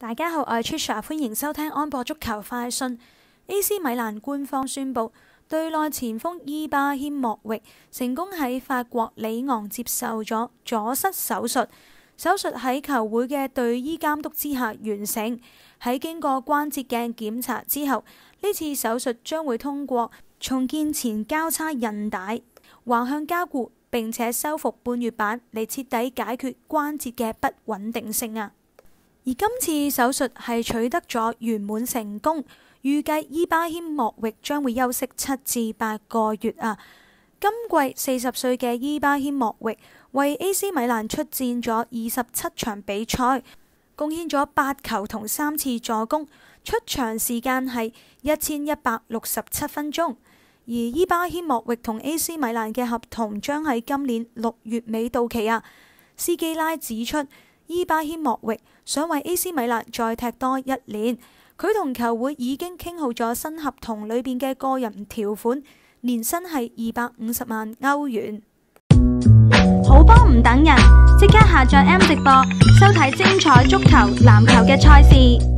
大家好，我係 Trisha， 歡迎收聽安博足球快訊。AC 米蘭官方宣布，隊內前鋒伊巴謙莫域成功喺法國里昂接受咗左膝手術。手術喺球會嘅隊醫監督之下完成。喺經過關節鏡檢查之後，呢次手術將會通過重建前交叉韌帶、橫向加固，並且修復半月板嚟徹底解決關節嘅不穩定性啊！而今次手術係取得咗圓滿成功，預計伊巴謙莫域將會休息7至8個月啊！今季40歲嘅伊巴謙莫域為 AC 米蘭出戰咗27場比賽，貢獻咗8球同3次助攻，出場時間係1167分鐘。而伊巴謙莫域同 AC 米蘭嘅合同將喺今年6月尾到期啊！斯基拉指出，伊巴謙莫域想為 AC 米蘭再踢多1年，佢同球會已經傾好咗新合同裏邊嘅個人條款，年薪係250萬歐元。 好波唔等人，即刻下載 M 直播，收睇精彩足球、籃球嘅賽事。